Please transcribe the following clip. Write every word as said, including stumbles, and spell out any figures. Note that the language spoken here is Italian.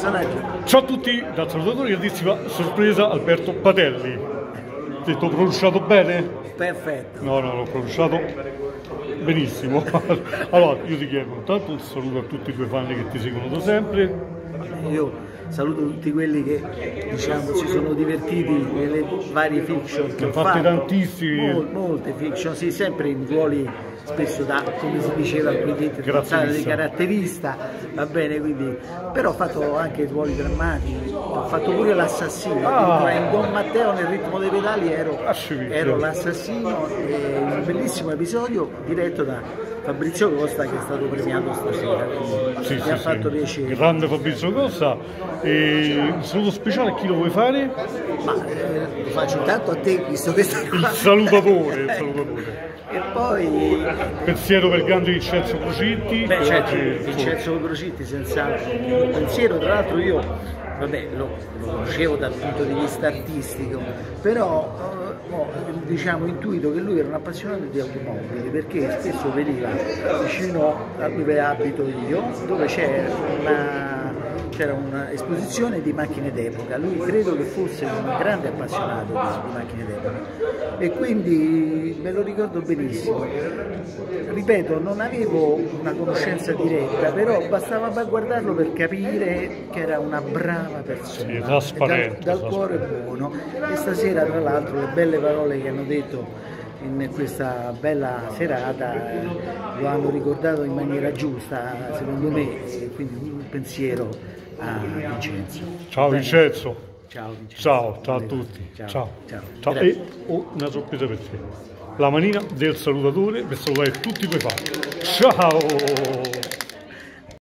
personaggio. Ciao a tutti, dal salutatore, grandissima sorpresa Alberto Patelli. Detto pronunciato bene? Perfetto. No, no, l'ho pronunciato benissimo. Allora, io ti chiedo intanto un saluto a tutti i tuoi fan che ti seguono da sempre. Io saluto tutti quelli che, diciamo, si sono divertiti nelle varie fiction che ho fatto. Tantissimi. Mol, molte fiction, sì, sempre in ruoli spesso da, come si diceva, di caratterista, va bene, quindi, però ho fatto anche ruoli drammatici, ho fatto pure l'assassino, ah. in Don Matteo nel ritmo dei pedali ero, ero l'assassino, un bellissimo episodio diretto da Fabrizio Costa, che è stato premiato stasera, sì, mi sì, ha sì. fatto piacere. Grande Fabrizio Costa. E un saluto speciale a chi lo vuoi fare? Ma eh, lo faccio intanto a te, visto che stai qua. Il salutatore, il salutatore. E poi pensiero per il grande Vincenzo Crocitti. Beh, certo, Vincenzo Crocitti senz'altro. Il pensiero, tra l'altro, io vabbè, lo, lo conoscevo dal punto di vista artistico, però eh, ho diciamo, intuito che lui era un appassionato di automobili, perché spesso veniva vicino a dove abito io, dove c'è una c'era un'esposizione di macchine d'epoca. Lui credo che fosse un grande appassionato di, di macchine d'epoca e quindi me lo ricordo benissimo. Ripeto, non avevo una conoscenza diretta, però bastava guardarlo per capire che era una brava persona, sì, trasparente, dal, dal cuore buono. E stasera, tra l'altro, le belle parole che hanno detto in questa bella serata eh, lo hanno ricordato in maniera giusta, secondo me, e quindi un pensiero a Vincenzo. Ciao Vincenzo. Ciao Vincenzo. Ciao, ciao a tutti. Ciao. Ciao. Ciao. Ciao. E ho una sorpresa per te. La manina del salutatore per salutare tutti i tuoi fan. Ciao!